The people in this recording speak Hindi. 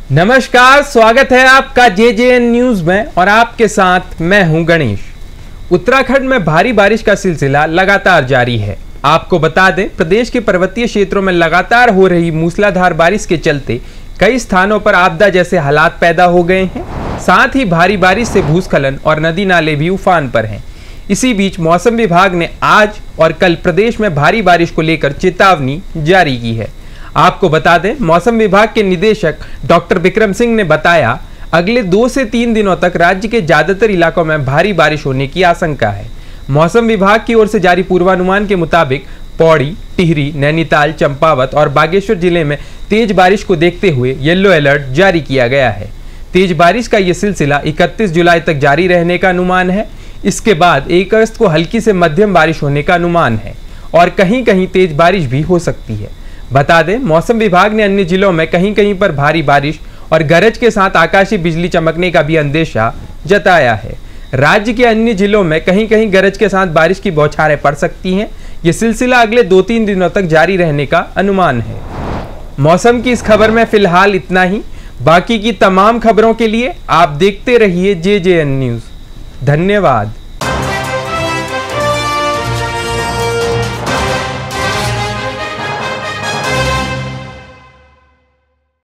नमस्कार, स्वागत है आपका JJN न्यूज में और आपके साथ मैं हूं गणेश। उत्तराखंड में भारी बारिश का सिलसिला लगातार जारी है। आपको बता दें, प्रदेश के पर्वतीय क्षेत्रों में लगातार हो रही मूसलाधार बारिश के चलते कई स्थानों पर आपदा जैसे हालात पैदा हो गए हैं। साथ ही भारी बारिश से भूस्खलन और नदी नाले भी उफान पर हैं। इसी बीच मौसम विभाग ने आज और कल प्रदेश में भारी बारिश को लेकर चेतावनी जारी की है। आपको बता दें, मौसम विभाग के निदेशक डॉक्टर विक्रम सिंह ने बताया, अगले 2 से 3 दिनों तक राज्य के ज्यादातर इलाकों में भारी बारिश होने की आशंका है। मौसम विभाग की ओर से जारी पूर्वानुमान के मुताबिक पौड़ी, टिहरी, नैनीताल, चंपावत और बागेश्वर जिले में तेज बारिश को देखते हुए येलो अलर्ट जारी किया गया है। तेज बारिश का यह सिलसिला 31 जुलाई तक जारी रहने का अनुमान है। इसके बाद 1 अगस्त को हल्की से मध्यम बारिश होने का अनुमान है और कहीं कहीं तेज बारिश भी हो सकती है। बता दें, मौसम विभाग ने अन्य जिलों में कहीं कहीं पर भारी बारिश और गरज के साथ आकाशीय बिजली चमकने का भी अंदेशा जताया है। राज्य के अन्य जिलों में कहीं कहीं गरज के साथ बारिश की बौछारें पड़ सकती हैं। यह सिलसिला अगले 2-3 दिनों तक जारी रहने का अनुमान है। मौसम की इस खबर में फिलहाल इतना ही। बाकी की तमाम खबरों के लिए आप देखते रहिए JJN न्यूज। धन्यवाद।